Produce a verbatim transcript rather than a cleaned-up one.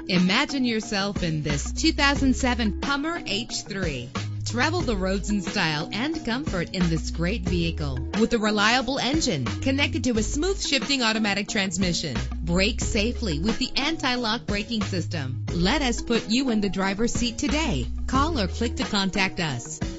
Imagine yourself in this two thousand seven Hummer H three. Travel the roads in style and comfort in this great vehicle. With a reliable engine connected to a smooth shifting automatic transmission. Brake safely with the anti-lock braking system. Let us put you in the driver's seat today. Call or click to contact us.